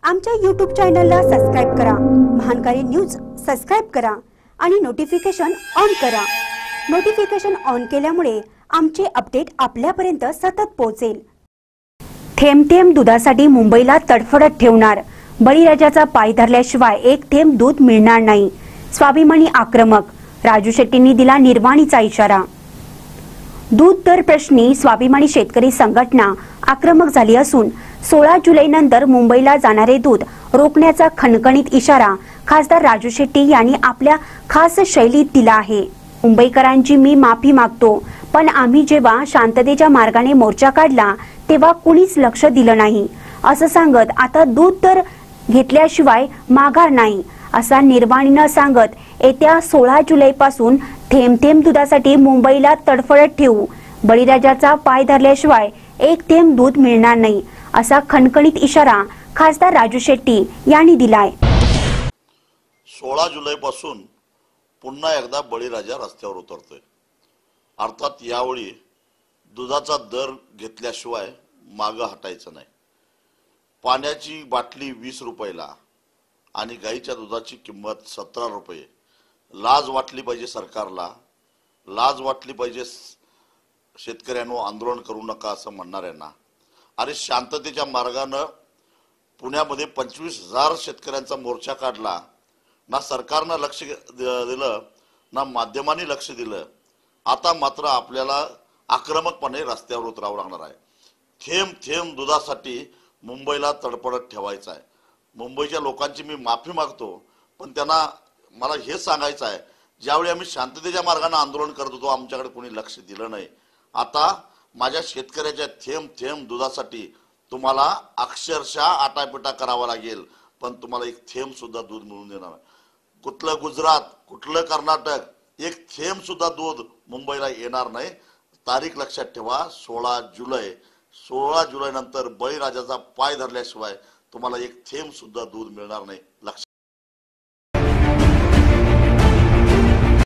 आमच्या YouTube चॅनलला subscribe करा, महानकारी न्यूज सबस्क्राइब करा आणि नोटिफिकेशन ऑन करा। नोटिफिकेशन ऑन केल्यामुळे आमचे अपडेट आपल्यापर्यंत सतत पोहोचेल। थेंब थेंब दुधासाठी मुंबईला तडफडत ठेवणार, बळीराजाचा पाय धरल्याशिवाय एक थेंब दूध मिळणार नाही। स्वाभिमानी आक्रमक, राजू शेट्टींनी दिला निर्वाणीचा इशारा। दूध दर प्रश्नी स्वाभिमानी शेतकरी संघटना आक्रमक झाली असून 16 जुलै नंतर मुंबईला जाणारे दूध रोखण्याचा खणखणीत इशारा खासदार राजू शेट्टी यांनी आपल्या खास शैलीत दिला आहे। मुंबईकरांची मी माफी मागतो, पण आम्ही जेव्हा शांततेच्या मार्गाने मोर्चा काढला तेव्हा कुणीच लक्ष दिलं नाही असं सांगत आता दूध दर घेतल्याशिवाय माघार नाही असा निर्वाणीनं सांगत येत्या 16 जुलैपासून थेंब थेंब दुधासाठी मुंबईला तडफडत ठेवू, बळीराजाचा पाय धरल्याशिवाय एक थेंब दूध मिळणार नाही असा खणखणीत इशारा खासदार राजू शेट्टी यांनी दिलाय। 16 जुलैपासून पुन्हा एकदा बळीराजा रस्त्यावर उतरतोय। अर्थात यावेळी दुधाचा दर घेतल्याशिवाय मागे हटायचं नाही। पाण्याची बाटली 20 रुपयाला आणि गाईच्या दुधाची किंमत 17 रुपये। लाज वाटली पाहिजे सरकारला, लाज वाटली पाहिजे शेतकऱ्यांनो, आंदोलन करू नका असं म्हणणाऱ्यांना। अरे शांततेच्या मार्गाने पुण्यामध्ये 25,000 शेतकऱ्यांचा मोर्चा काढला, ना सरकारनं लक्ष दिलं ना माध्यमांनी लक्ष दिलं। आता मात्र आपल्याला आक्रमकपणे रस्त्यावर उतरावं लागणार आहे। थेंब थेंब दुधासाठी मुंबईला तडफडत ठेवायचं आहे। मुंबईच्या लोकांची मी माफी मागतो, पण त्यांना मला हे सांगायचं आहे, ज्यावेळी आम्ही शांततेच्या मार्गाने आंदोलन करत होतो आमच्याकडे कोणी लक्ष दिलं नाही। आता माझ्या शेतकऱ्याच्या थेंब थेंब दुधासाठी तुम्हाला अक्षरशः आटापिटा करावा लागेल, पण तुम्हाला एक थेंब सुद्धा दूध मिळून देणार नाही। कुठलं गुजरात, कुठलं कर्नाटक, एक थेंब सुद्धा दूध मुंबईला येणार नाही। तारीख लक्षात ठेवा, 16 जुलै। 16 जुलै नंतर बळीराजाचा पाय धरल्याशिवाय तुम्हाला एक थेंब सुद्धा दूध मिळणार नाही।